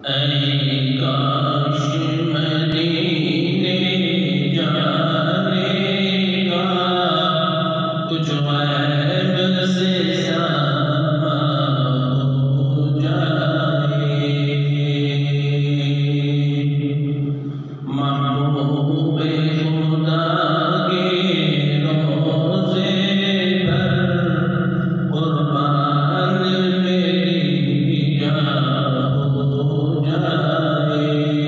ऐ काश मदीने जाने का कुछ गैब से सामा हो जाए। महबूबे खुदा के रोज़े पर कुर्बान मेरी जान हो जाए।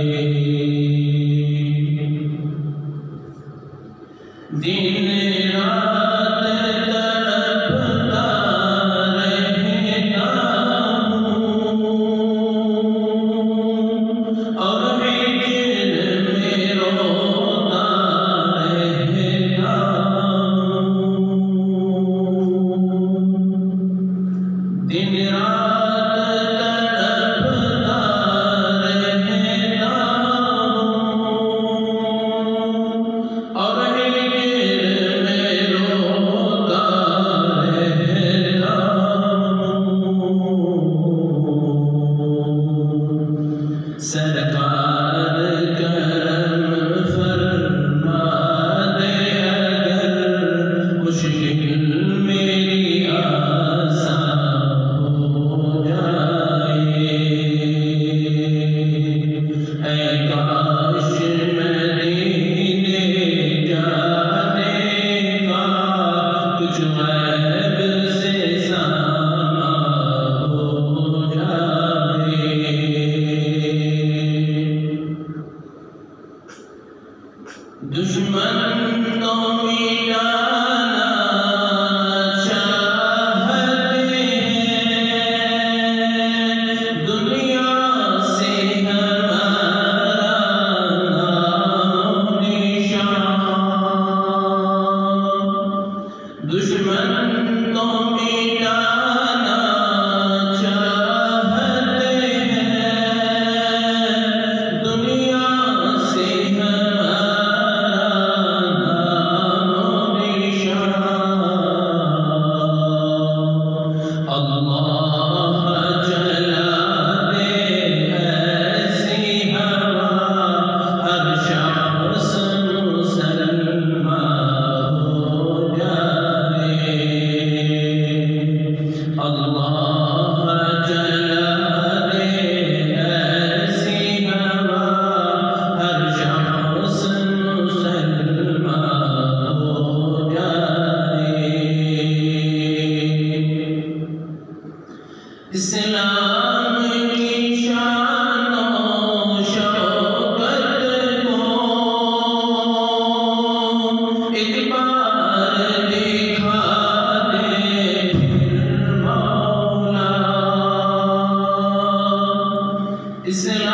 दिन रात तड़पता रहता हूँ और हिज्र में रोता रहता हूँ। दिन रात तड़पता रहता हूँ और हिज्र में रोता रहता हूँ। सरकार करम फरमा दे अगर मुश्किल मेरी आसान हो जाए। ऐ काश मदीने जाने का कुछ गैब से सामा हो जाए। दुश्मन को मिटाना चाहते हैं, दुनिया से हमारा नाम निशान। दुश्मन को मिटाना चाहते हैं, दुनिया से अल्लाह जला दे ऐसी हवा हर शख्स मुसलमान हो जाए। अल्लाह जला दे ऐसी हवा हर शख्स मुसलमान हो जाए। इस्लाम की शान और शौकत को एक बार दिखा दे फिर मौला।